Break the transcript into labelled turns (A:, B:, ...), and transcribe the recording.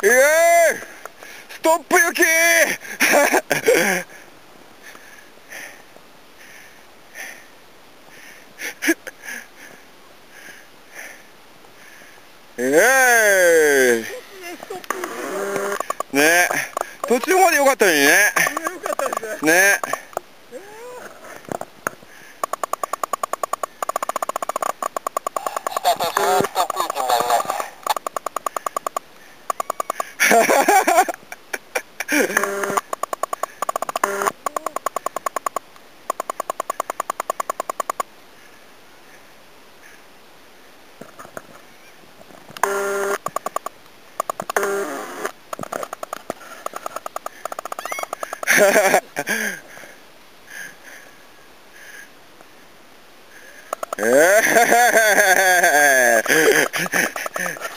A: イエーイ、ストップ雪イエーイね、途中まで良かったのにね。
B: 良かったですね。
A: ね。
B: 下とずーっと空気になります。
A: ええ